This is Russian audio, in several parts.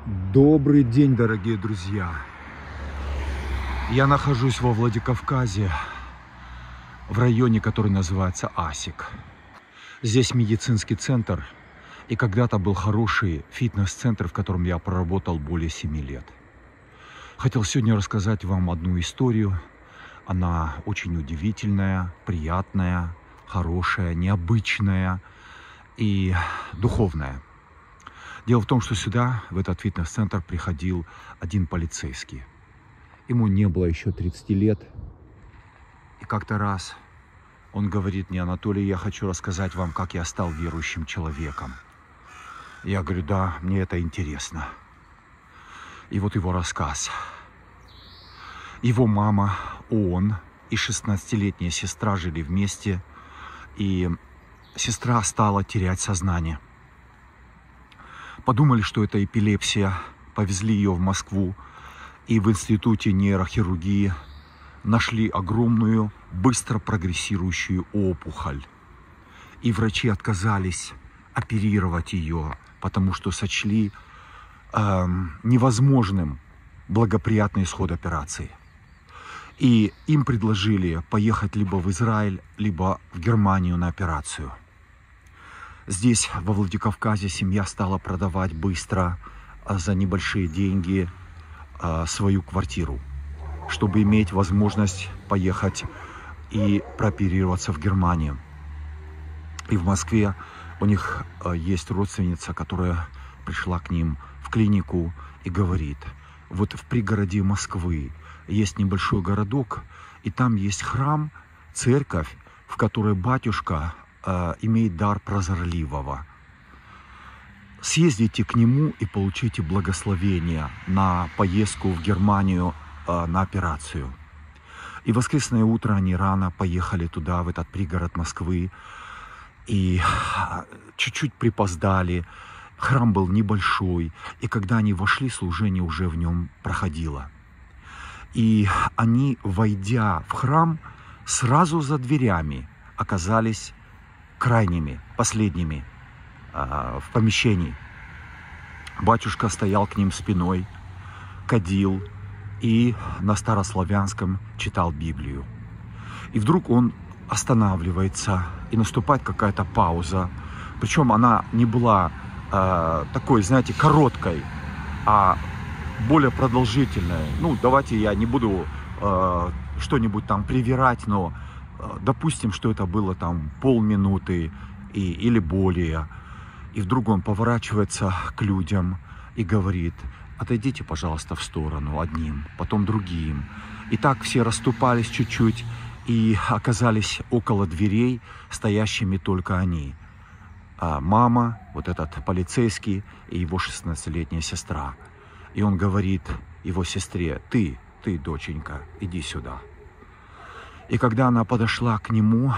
Добрый день, дорогие друзья! Я нахожусь во Владикавказе, в районе, который называется Асик. Здесь медицинский центр, и когда-то был хороший фитнес-центр, в котором я проработал более 7 лет. Хотел сегодня рассказать вам одну историю. Она очень удивительная, приятная, хорошая, необычная и духовная. Дело в том, что сюда, в этот фитнес-центр, приходил один полицейский. Ему не было еще 30 лет. И как-то раз он говорит мне: Анатолий, я хочу рассказать вам, как я стал верующим человеком. Я говорю: да, мне это интересно. И вот его рассказ. Его мама, он и 16-летняя сестра жили вместе. И сестра стала терять сознание. Подумали, что это эпилепсия, повезли ее в Москву, и в институте нейрохирургии нашли огромную, быстро прогрессирующую опухоль. И врачи отказались оперировать ее, потому что сочли невозможным благоприятный исход операции. И им предложили поехать либо в Израиль, либо в Германию на операцию. Здесь, во Владикавказе, семья стала продавать быстро за небольшие деньги свою квартиру, чтобы иметь возможность поехать и прооперироваться в Германию. И в Москве у них есть родственница, которая пришла к ним в клинику и говорит: вот в пригороде Москвы есть небольшой городок, и там есть храм, церковь, в которой батюшка имеет дар прозорливого. Съездите к нему и получите благословение на поездку в Германию на операцию. И в воскресное утро они рано поехали туда, в этот пригород Москвы, и чуть-чуть припоздали. Храм был небольшой, и когда они вошли, служение уже в нем проходило. И они, войдя в храм, сразу за дверями оказались крайними, последними в помещении. Батюшка стоял к ним спиной, кадил и на старославянском читал Библию. И вдруг он останавливается, и наступает какая-то пауза. Причем она не была такой, знаете, короткой, а более продолжительной. Ну, давайте я не буду что-нибудь там привирать, но допустим, что это было там полминуты или более. И вдруг он поворачивается к людям и говорит: отойдите, пожалуйста, в сторону одним, потом другим. И так все расступались чуть-чуть и оказались около дверей, стоящими только они. А мама, вот этот полицейский и его 16-летняя сестра. И он говорит его сестре: ты, доченька, иди сюда. И когда она подошла к нему,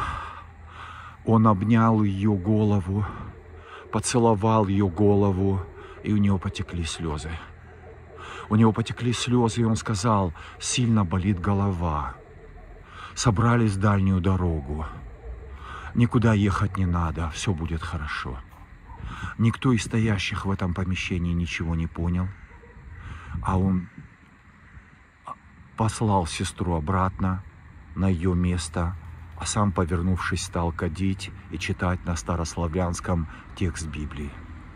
он обнял ее голову, поцеловал ее голову, и у него потекли слезы. У него потекли слезы, и он сказал: сильно болит голова. Собрались в дальнюю дорогу. Никуда ехать не надо, все будет хорошо. Никто из стоящих в этом помещении ничего не понял, а он послал сестру обратно на ее место, а сам, повернувшись, стал кадить и читать на старославянском текст Библии.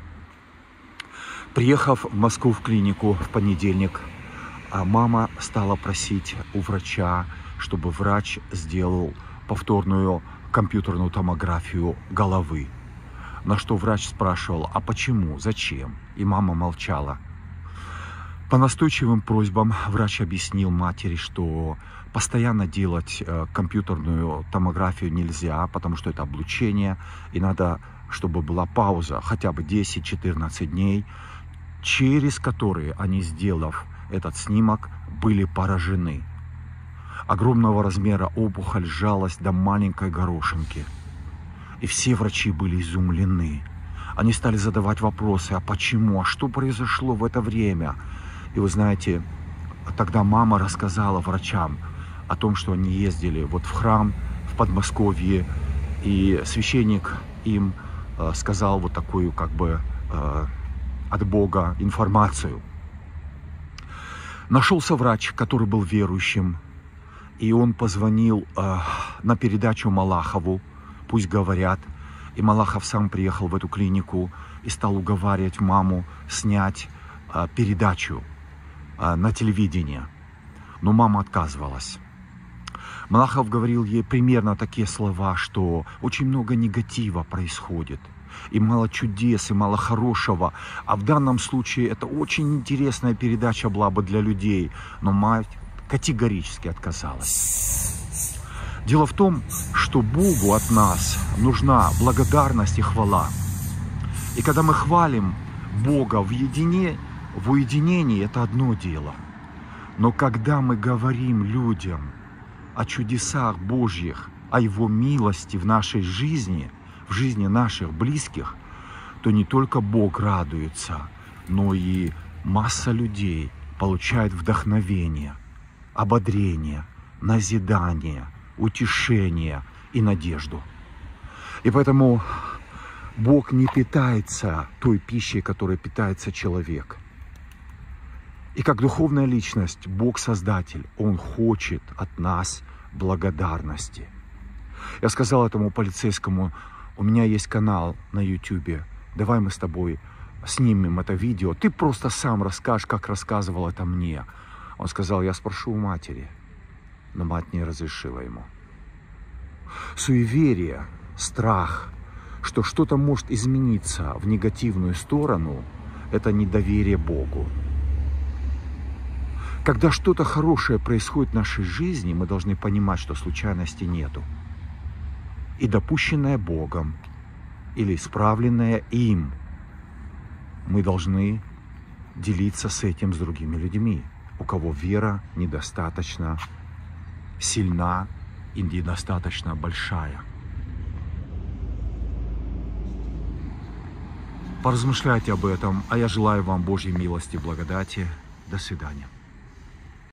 Приехав в Москву в клинику в понедельник, мама стала просить у врача, чтобы врач сделал повторную компьютерную томографию головы. На что врач спрашивал: а почему, зачем? И мама молчала. По настойчивым просьбам врач объяснил матери, что постоянно делать компьютерную томографию нельзя, потому что это облучение, и надо, чтобы была пауза, хотя бы 10-14 дней, через которые они, сделав этот снимок, были поражены. Огромного размера опухоль сжалась до маленькой горошинки. И все врачи были изумлены. Они стали задавать вопросы: а почему, а что произошло в это время? И вы знаете, тогда мама рассказала врачам о том, что они ездили вот в храм в Подмосковье, и священник им сказал вот такую как бы от Бога информацию. Нашелся врач, который был верующим, и он позвонил на передачу Малахову, пусть говорят. И Малахов сам приехал в эту клинику и стал уговаривать маму снять передачу на телевидении. Но мама отказывалась. Малахов говорил ей примерно такие слова, что очень много негатива происходит, и мало чудес, и мало хорошего. А в данном случае это очень интересная передача была бы для людей, но мать категорически отказалась. Дело в том, что Богу от нас нужна благодарность и хвала. И когда мы хвалим Бога в уединении, это одно дело. Но когда мы говорим людям о чудесах Божьих, о Его милости в нашей жизни, в жизни наших близких, то не только Бог радуется, но и масса людей получает вдохновение, ободрение, назидание, утешение и надежду. И поэтому Бог не питается той пищей, которой питается человек. И как духовная личность, Бог Создатель, Он хочет от нас благодарности. Я сказал этому полицейскому: у меня есть канал на YouTube, давай мы с тобой снимем это видео, ты просто сам расскажешь, как рассказывал это мне. Он сказал: я спрошу у матери. Но мать не разрешила ему. Суеверие, страх, что что-то может измениться в негативную сторону, это недоверие Богу. Когда что-то хорошее происходит в нашей жизни, мы должны понимать, что случайности нету. И допущенное Богом или исправленное им, мы должны делиться с этим с другими людьми, у кого вера недостаточно сильна и недостаточно большая. Поразмышляйте об этом, а я желаю вам Божьей милости и благодати. До свидания.